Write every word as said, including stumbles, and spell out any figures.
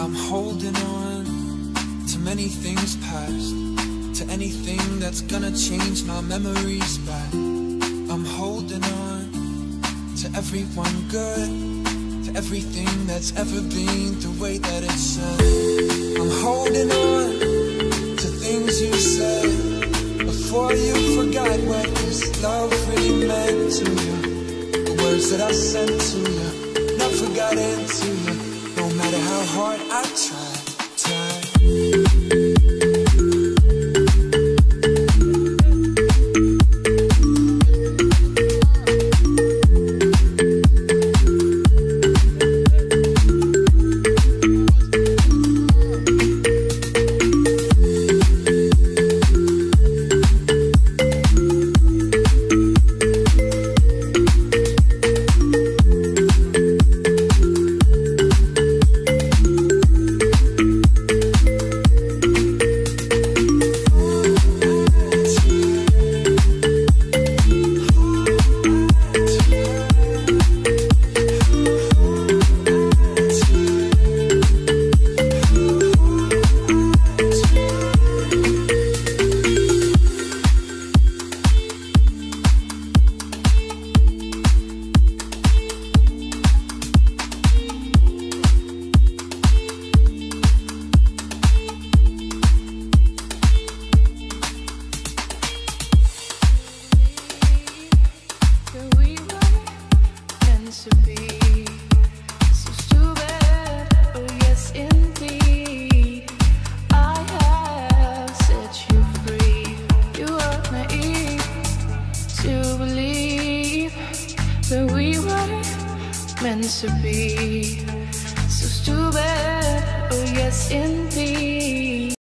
I'm holding on to many things past, to anything that's gonna change my memories back. I'm holding on to everyone good, to everything that's ever been the way that it should. I'm holding on to things you said before you forgot what this love really meant to you. The words that I sent to you never got into you, no matter how hard I tried, tried. To be so stupid, oh yes indeed.